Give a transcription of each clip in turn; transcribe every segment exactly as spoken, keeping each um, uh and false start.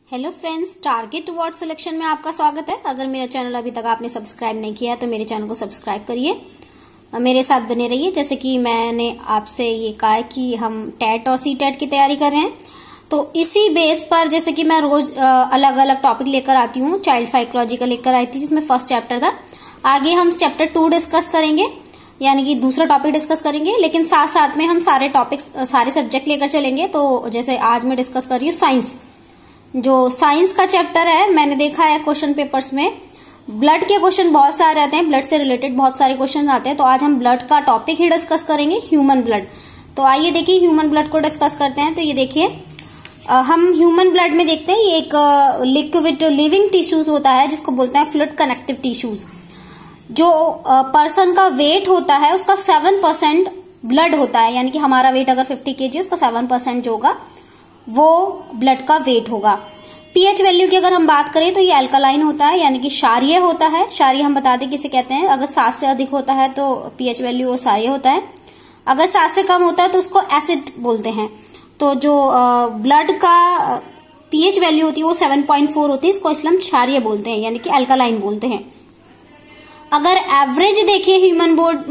Hello friends, target towards selection में आपका स्वागत है। अगर मेरा चैनल अभी तक आपने सब्सक्राइब नहीं किया है तो मेरे चैनल को सब्सक्राइब करिए, मेरे साथ बने रहिए। जैसे कि मैंने आपसे ये कहा है कि हम टेट और सी टेट की तैयारी कर रहे हैं, तो इसी बेस पर जैसे कि मैं रोज अलग अलग टॉपिक लेकर आती हूँ। चाइल्ड साइकोलॉजी का लेकर आई थी जिसमें फर्स्ट चैप्टर था। आगे हम चैप्टर टू डिस्कस करेंगे, यानी कि दूसरा टॉपिक डिस्कस करेंगे, लेकिन साथ साथ में हम सारे टॉपिक्स सारे सब्जेक्ट लेकर चलेंगे। तो जैसे आज मैं डिस्कस कर रही हूँ साइंस, जो साइंस का चैप्टर है। मैंने देखा है क्वेश्चन पेपर्स में ब्लड के क्वेश्चन बहुत सारे आते हैं, ब्लड से रिलेटेड बहुत सारे क्वेश्चन आते हैं। तो आज हम ब्लड का टॉपिक ही डिस्कस करेंगे, ह्यूमन ब्लड। तो आइए देखिए ह्यूमन ब्लड को डिस्कस करते हैं। तो ये देखिए हम ह्यूमन ब्लड में देखते हैं ये एक लिक्विड लिविंग टिश्यूज होता है जिसको बोलते हैं फ्लूइड कनेक्टिव टिश्यूज। जो पर्सन का वेट होता है उसका सेवन परसेंट ब्लड होता है, यानी कि हमारा वेट अगर फिफ्टी केजी उसका सेवन परसेंट जो होगा वो ब्लड का वेट होगा। पीएच वैल्यू की अगर हम बात करें तो ये अल्कलाइन होता है, यानी कि क्षारीय होता है। क्षारीय हम बता दें किसे कहते हैं। अगर सात से अधिक होता है तो पीएच वैल्यू वो क्षारीय होता है, अगर सात से कम होता है तो उसको एसिड बोलते हैं। तो जो ब्लड का पीएच वैल्यू होती है वो सेवन पॉइंट फोर होती है, इसको इसलिए हम क्षारीय बोलते हैं, यानी कि अल्कलाइन बोलते हैं। अगर एवरेज देखिए ह्यूमन बॉडी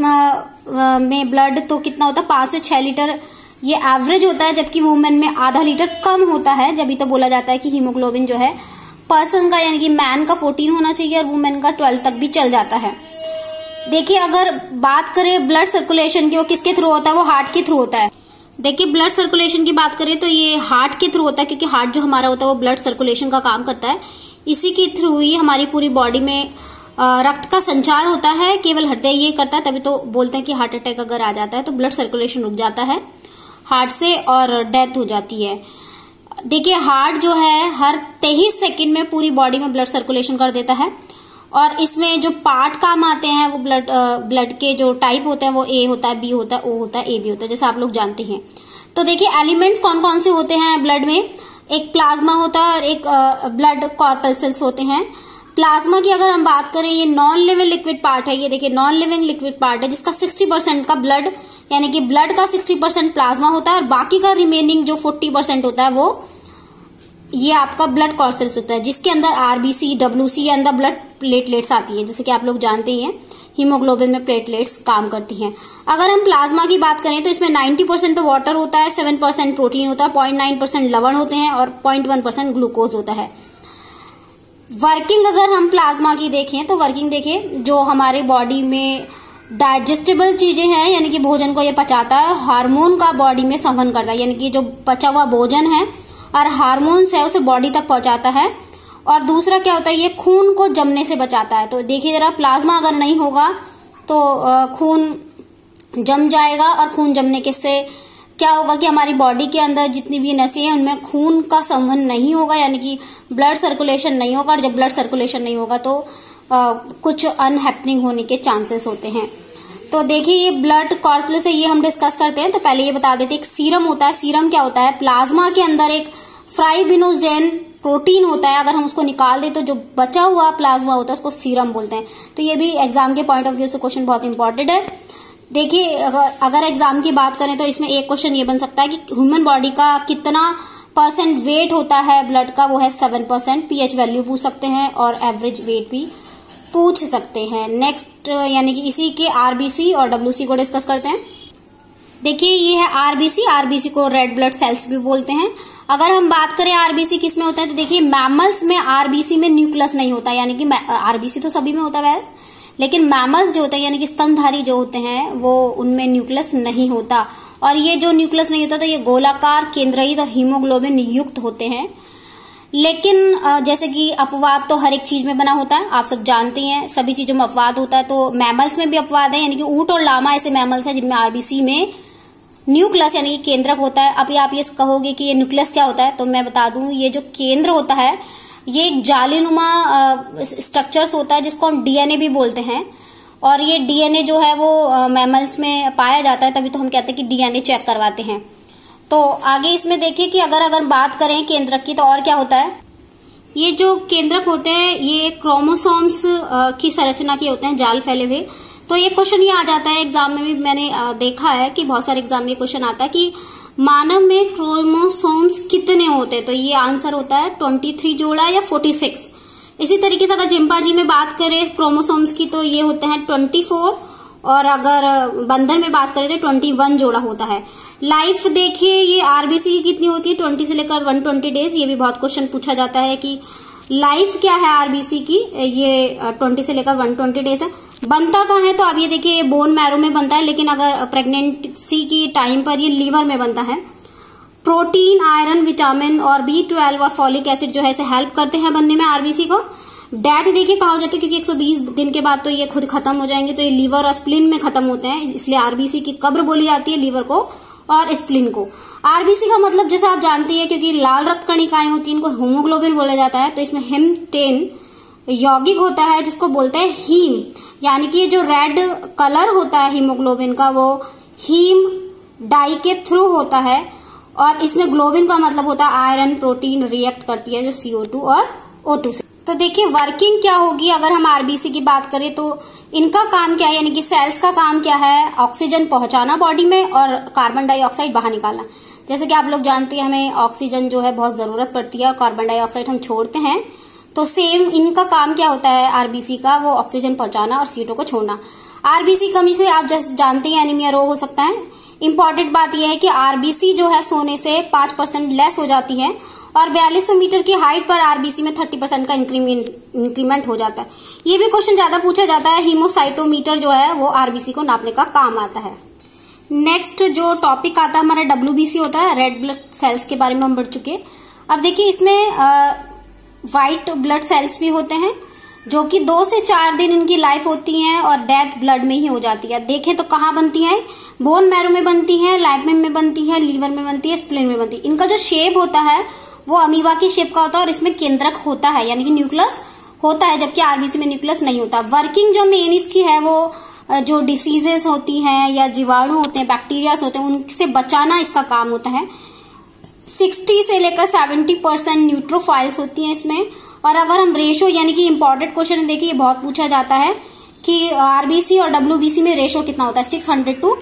में ब्लड तो कितना होता है, पांच से छह लीटर ये एवरेज होता है, जबकि वुमेन में आधा लीटर कम होता है। जब तो बोला जाता है कि हीमोग्लोबिन जो है पर्सन का, यानी कि मैन का फोर्टीन होना चाहिए और वुमेन का ट्वेल्व तक भी चल जाता है। देखिए अगर बात करें ब्लड सर्कुलेशन की, वो किसके थ्रू होता है, वो हार्ट के थ्रू होता है। देखिए ब्लड सर्कुलेशन की बात करें तो ये हार्ट के थ्रू होता है, क्योंकि हार्ट जो हमारा होता है वो ब्लड सर्कुलेशन का काम करता है। इसी के थ्रू ही हमारी पूरी बॉडी में रक्त का संचार होता है। केवल हृदय ये करता है, तभी तो बोलते हैं कि हार्ट अटैक अगर आ जाता है तो ब्लड सर्कुलेशन रुक जाता है हार्ट से और डेथ हो जाती है। देखिए हार्ट जो है हर तेईस सेकंड में पूरी बॉडी में ब्लड सर्कुलेशन कर देता है, और इसमें जो पार्ट काम आते हैं वो ब्लड ब्लड के जो टाइप होते हैं वो ए होता है, बी होता है, ओ होता है, ए बी होता है, जैसे आप लोग जानते हैं। तो देखिए एलिमेंट्स कौन कौन से होते हैं ब्लड में, एक प्लाज्मा होता है और एक ब्लड कॉर्पल्सल्स होते हैं। प्लाज्मा की अगर हम बात करें, ये नॉन लिविंग लिक्विड पार्ट है। ये देखिए नॉन लिविंग लिक्विड पार्ट है जिसका सिक्सटी परसेंट का ब्लड, यानी कि ब्लड का सिक्सटी परसेंट प्लाज्मा होता है और बाकी का रिमेनिंग जो फोर्टी परसेंट होता है वो ये आपका ब्लड कॉर्पल्स होता है, जिसके अंदर आरबीसी, डब्ल्यूसी या अंदर ब्लड प्लेटलेट्स आती है। जैसे कि आप लोग जानते ही हैं हीमोग्लोबिन में प्लेटलेट्स काम करती हैं। अगर हम प्लाज्मा की बात करें तो इसमें नाइन्टी परसेंट तो वाटर होता है, सेवन परसेंट प्रोटीन होता है, पॉइंट नाइन परसेंट लवण होते हैं और पॉइंट वन परसेंट ग्लूकोज होता है। वर्किंग अगर हम प्लाज्मा की देखें तो वर्किंग देखें, जो हमारे बॉडी में डाइजेस्टेबल चीजें हैं, यानी कि भोजन को ये पचाता है, हार्मोन का बॉडी में संवहन करता है, यानी कि जो पचा हुआ भोजन है और हार्मोन्स है उसे बॉडी तक पहुंचाता है। और दूसरा क्या होता है, ये खून को जमने से बचाता है। तो देखिए जरा, प्लाज्मा अगर नहीं होगा तो खून जम जाएगा, और खून जमने के से क्या होगा कि हमारी बॉडी के अंदर जितनी भी नसें हैं उनमें खून का संवहन नहीं होगा, यानी कि ब्लड सर्कुलेशन नहीं होगा। और जब ब्लड सर्कुलेशन नहीं होगा तो आ, कुछ अनहैपनिंग होने के चांसेस होते हैं। तो देखिए ये ब्लड कॉर्पल्स है, ये हम डिस्कस करते हैं। तो पहले ये बता देते हैं, एक सीरम होता है। सीरम क्या होता है, प्लाज्मा के अंदर एक फाइब्रिनोजेन प्रोटीन होता है। अगर हम उसको निकाल दें तो जो बचा हुआ प्लाज्मा होता है उसको सीरम बोलते हैं। तो ये भी एग्जाम के पॉइंट ऑफ व्यू से क्वेश्चन बहुत इंपॉर्टेंट है। देखिए अगर एग्जाम की बात करें तो इसमें एक क्वेश्चन ये बन सकता है कि ह्यूमन बॉडी का कितना परसेंट वेट होता है ब्लड का, वो है सेवन परसेंट। पीएच वैल्यू पूछ सकते हैं और एवरेज वेट भी पूछ सकते हैं। नेक्स्ट यानी कि इसी के आरबीसी और डब्ल्यूसी को डिस्कस करते हैं। देखिए ये है आरबीसी, आरबीसी को रेड ब्लड सेल्स भी बोलते हैं। अगर हम बात करें आरबीसी किस में होता है, तो देखिए मैमल्स में आरबीसी में न्यूक्लियस नहीं होता, यानी कि आरबीसी तो सभी में होता है, लेकिन मैमल्स जो होते हैं यानी कि स्तनधारी जो होते हैं वो उनमें न्यूक्लियस नहीं होता। और ये जो न्यूक्लियस नहीं होता तो ये गोलाकार केंद्रहित और हीमोग्लोबिन युक्त होते हैं। लेकिन जैसे कि अपवाद तो हर एक चीज में बना होता है, आप सब जानते हैं सभी चीजों में अपवाद होता है। तो मैमल्स में भी अपवाद है, यानी कि ऊंट और लामा ऐसे मैमल्स हैं जिनमें आरबीसी में न्यूक्लियस यानी कि केंद्रक होता है। अभी आप ये कहोगे कि ये न्यूक्लियस क्या होता है, तो मैं बता दूं ये जो केंद्र होता है ये एक जालीनुमा स्ट्रक्चर्स होता है जिसको हम डीएनए भी बोलते हैं। और ये डीएनए जो है वो मैमल्स में पाया जाता है, तभी तो हम कहते हैं कि डीएनए चेक करवाते हैं। तो आगे इसमें देखिए कि अगर अगर बात करें केंद्रक की तो और क्या होता है, ये जो केंद्रक होते हैं ये क्रोमोसोम्स की संरचना के होते हैं, जाल फैले हुए। तो ये क्वेश्चन ये आ जाता है एग्जाम में भी, मैंने देखा है कि बहुत सारे एग्जाम में क्वेश्चन आता है कि मानव में क्रोमोसोम्स कितने होते हैं? तो ये आंसर होता है तेईस जोड़ा या छियालीस। इसी तरीके से अगर चिंपांजी में बात करें क्रोमोसोम्स की तो ये होते हैं चौबीस, और अगर बंदर में बात करें तो इक्कीस जोड़ा होता है। लाइफ देखिए ये आरबीसी की कितनी होती है, बीस से लेकर एक सौ बीस डेज। ये भी बहुत क्वेश्चन पूछा जाता है कि लाइफ क्या है आरबीसी की, ये बीस से लेकर एक सौ बीस डेज है। बनता कहाँ है? तो अब ये देखिए ये बोन मैरो में बनता है, लेकिन अगर प्रेगनेंसी की टाइम पर ये लीवर में बनता है। प्रोटीन, आयरन, विटामिन और बी ट्वेल्व और फॉलिक एसिड जो है इसे हेल्प करते हैं बनने में आरबीसी को। डेथ देखिए कहा हो जाती है क्योंकि एक सौ बीस दिन के बाद तो ये खुद खत्म हो जाएंगे, तो ये लीवर और स्प्लीन में खत्म होते हैं, इसलिए आरबीसी की कब्र बोली जाती है लीवर को और स्प्लीन को। आरबीसी का मतलब जैसे आप जानती है, क्योंकि लाल रक्त कणिकाएं होती है इनको हीमोग्लोबिन बोला जाता है, तो इसमें हिम टेन यौगिक होता है जिसको बोलते हैं हीम, यानी कि ये जो रेड कलर होता है हीमोग्लोबिन का वो हीम डाई के थ्रू होता है, और इसमें ग्लोबिन का मतलब होता है आयरन प्रोटीन रिएक्ट करती है जो सी ओ टू और ओ टू से। तो देखिए वर्किंग क्या होगी अगर हम आरबीसी की बात करें तो इनका काम क्या है, यानी कि सेल्स का काम क्या है, ऑक्सीजन पहुंचाना बॉडी में और कार्बन डाइऑक्साइड बाहर निकालना। जैसे कि आप लोग जानते हैं हमें ऑक्सीजन जो है बहुत जरूरत पड़ती है और कार्बन डाइऑक्साइड हम छोड़ते हैं, तो सेम इनका काम क्या होता है आरबीसी का, वो ऑक्सीजन पहुंचाना और सी ओ टू को छोड़ना। आरबीसी कमी से आप जानते हैं एनीमिया रोग हो सकता है। इंपॉर्टेंट बात यह है कि आरबीसी जो है सोने से पांच परसेंट लेस हो जाती है, और बयालीस सौ मीटर की हाइट पर आरबीसी में तीस परसेंट का इंक्रीमेंट इंक्रीमेंट हो जाता है। ये भी क्वेश्चन ज्यादा पूछा जाता है। हीमोसाइटोमीटर जो है वो आरबीसी को नापने का काम आता है। नेक्स्ट जो टॉपिक आता है हमारा डब्ल्यूबीसी होता है, रेड ब्लड सेल्स के बारे में हम बढ़ चुके। अब देखिए इसमें व्हाइट ब्लड सेल्स भी होते हैं जो कि दो से चार दिन इनकी लाइफ होती है और डेथ ब्लड में ही हो जाती है। देखें तो कहाँ बनती है, बोन मैरो में बनती है, लाइपम में बनती है, लीवर में बनती है, स्प्लीन में बनती है। इनका जो शेप होता है वो अमीबा की शेप का होता है और इसमें केंद्रक होता है, यानी कि न्यूक्लियस होता है, जबकि आरबीसी में न्यूक्लियस नहीं होता। वर्किंग जो मेन इसकी है वो जो डिसीजेस होती हैं या जीवाणु होते हैं, बैक्टीरियाज होते हैं, उनसे बचाना इसका काम होता है। साठ से लेकर सत्तर परसेंट न्यूट्रोफाइल्स होती हैं इसमें। और अगर हम रेशो यानी कि इंपॉर्टेंट क्वेश्चन देखिए, ये बहुत पूछा जाता है कि आरबीसी और डब्ल्यूबीसी में रेशो कितना होता है, छह सौ टू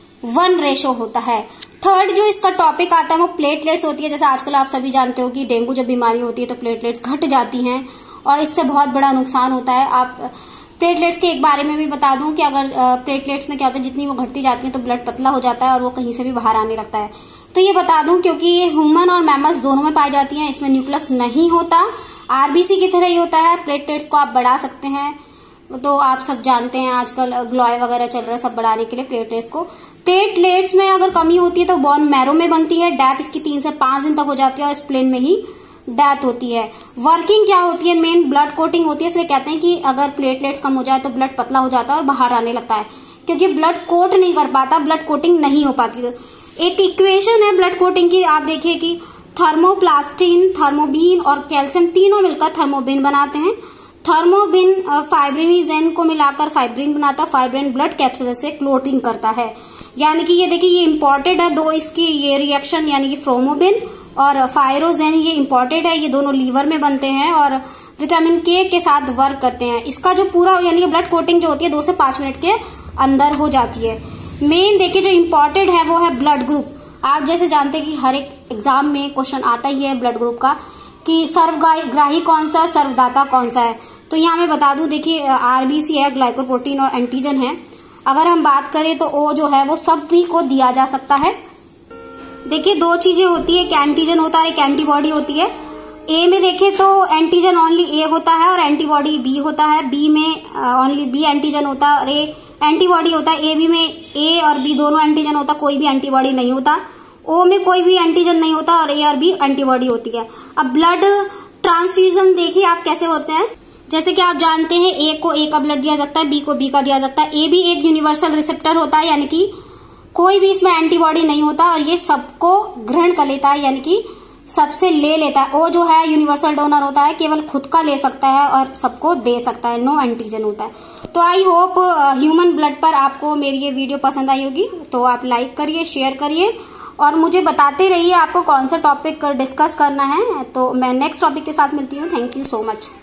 वन रेशो होता है। थर्ड जो इसका टॉपिक आता है वो प्लेटलेट्स होती है। जैसे आजकल आप सभी जानते हो कि डेंगू जब बीमारी होती है तो प्लेटलेट्स घट जाती हैं और इससे बहुत बड़ा नुकसान होता है। आप प्लेटलेट्स के एक बारे में भी बता दूं कि अगर प्लेटलेट्स में क्या होता है, जितनी वो घटती जाती है तो ब्लड पतला हो जाता है और वो कहीं से भी बाहर आने लगता है। तो ये बता दूं क्योंकि ये ह्यूमन और मैमल्स दोनों में पाई जाती हैं, इसमें न्यूक्लियस नहीं होता। आरबीसी की तरह ही होता है। प्लेटलेट्स को आप बढ़ा सकते हैं, तो आप सब जानते हैं आजकल ग्लॉय वगैरह चल रहा है सब बढ़ाने के लिए प्लेटलेट्स को। प्लेटलेट्स में अगर कमी होती है तो बोन मैरो में बनती है, डेथ इसकी तीन से पांच दिन तक हो जाती है और स्प्लीन में ही डेथ होती है। वर्किंग क्या होती है, मेन ब्लड कोटिंग होती है। इसलिए कहते हैं कि अगर प्लेटलेट्स कम हो जाए तो ब्लड पतला हो जाता है और बाहर आने लगता है, क्योंकि ब्लड कोट नहीं कर पाता, ब्लड कोटिंग नहीं हो पाती। एक इक्वेशन है ब्लड कोटिंग की, आप देखिए कि थर्मोप्लास्टिन, थर्मोबिन और कैल्शियम तीनों मिलकर थर्मोबिन बनाते हैं। थर्मोबिन फाइब्रिनिजेन को मिलाकर फाइब्रिन बनाता है। फाइब्रिन ब्लड कैप्सूल से क्लोटिंग करता है, यानी कि ये देखिए ये इंपॉर्टेंट है दो इसकी ये रिएक्शन, यानी कि फ्रोमोबिन और फायरोजेन ये इंपॉर्टेंट है। ये दोनों लीवर में बनते हैं और विटामिन के के साथ वर्क करते हैं। इसका जो पूरा यानी कि ब्लड कोटिंग जो होती है दो से पांच मिनट के अंदर हो जाती है। मेन देखिए जो इम्पोर्टेंट है वो है ब्लड ग्रुप। आप जैसे जानते हैं कि हर एक एग्जाम में क्वेश्चन आता ही है ब्लड ग्रुप का कि सर्वग्राही कौन सा, सर्वदाता कौन सा है। तो यहाँ मैं बता दूं, देखिए आरबीसी है, ग्लाइकोप्रोटीन और एंटीजन है। अगर हम बात करें तो ओ जो है वो सभी को दिया जा सकता है। देखिए दो चीजें होती है, एक एंटीजन होता है, एक एंटीबॉडी होती है। ए में देखें तो एंटीजन ओनली ए होता है और एंटीबॉडी बी होता है। बी में ओनली बी एंटीजन होता है और ए एंटीबॉडी होता है। ए बी में ए और बी दोनों एंटीजन होता, कोई भी एंटीबॉडी नहीं होता। ओ में कोई भी एंटीजन नहीं होता और ए और बी एंटीबॉडी होती है। अब ब्लड ट्रांसफ्यूजन देखिए आप कैसे होते हैं। जैसे कि आप जानते हैं ए को ए का ब्लड दिया जाता है, बी को बी का दिया जाता है। ए भी एक यूनिवर्सल रिसेप्टर होता है, यानी कि कोई भी इसमें एंटीबॉडी नहीं होता और ये सबको ग्रहण कर लेता है, यानी कि सबसे ले लेता है। ओ जो है यूनिवर्सल डोनर होता है, केवल खुद का ले सकता है और सबको दे सकता है, नो एंटीजन होता है। तो आई होप ह्यूमन ब्लड पर आपको मेरी ये वीडियो पसंद आई होगी, तो आप लाइक करिए, शेयर करिए और मुझे बताते रहिए आपको कौन सा टॉपिक डिस्कस करना है। तो मैं नेक्स्ट टॉपिक के साथ मिलती हूँ। Thank you so much.